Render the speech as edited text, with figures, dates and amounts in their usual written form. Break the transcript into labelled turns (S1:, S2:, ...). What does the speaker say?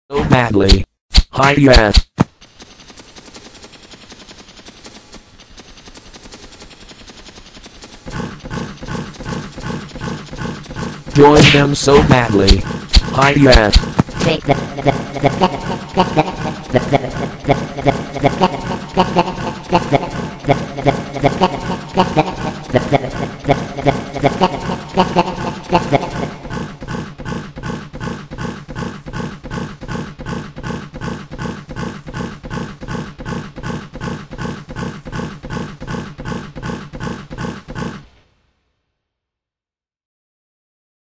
S1: so badly. Hi yes. Join them so badly. Hi yes.
S2: Take the